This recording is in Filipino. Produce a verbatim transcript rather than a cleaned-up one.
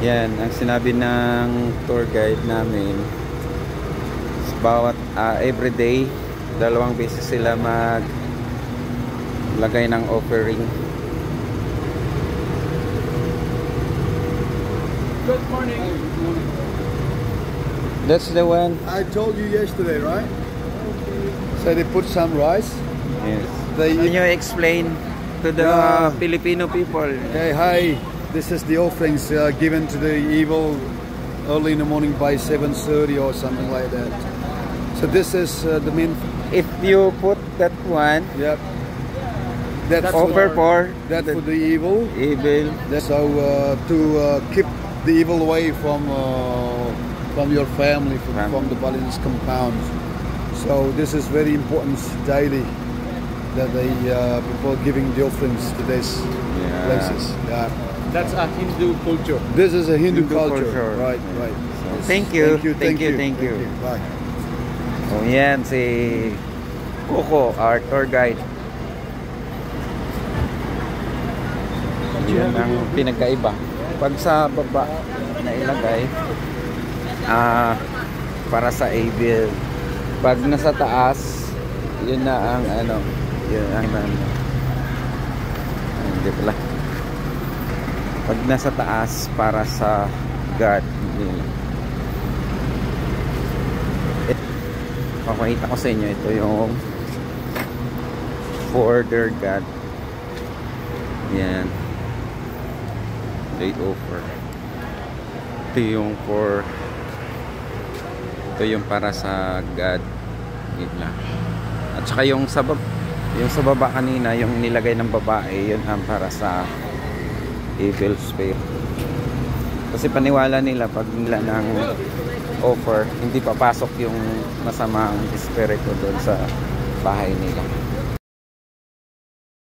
Yan, ang sinabi ng tour guide namin, bawat uh, everyday, dalawang beses sila mag lagay ng offering. Good morning. That's the one. I told you yesterday, right? So they put some rice. Yes. They Can you explain to the Yeah. Filipino people? Hey, hi. This is the offerings uh, given to the evil early in the morning by seven thirty or something like that. So this is uh, the main. If you put that one, Yep. That's offer for that for the evil. evil. That's so uh, to uh, keep the evil away from uh, from your family, from, Family. from the Balinese compound. So this is very important daily that they uh, people giving the offerings to these Yeah. places. Yeah. That's a Hindu culture. This is a Hindu, Hindu culture. culture. Right, Yeah. right. So, thank you, Thank you, thank you, thank you. Bye. So yan si Coco, our tour guide. Yun ang pinagkaiba. Pag sa baba na ilagay, ah, para sa evil. Pag nasa taas, yun na ang ano, yun ang ano. Hindi pala. Pag nasa taas, para sa God. Yun. Eh, papakita ko sa inyo, ito yung for their God. Yan. They offer. Ito yung for, ito yung para sa God nila. At saka yung sa baba, yung sa baba kanina, yung nilagay ng babae, yun ang para sa evil spirit. Kasi paniwala nila pag nila ng offer, hindi papasok yung masamang espiritu doon sa bahay nila.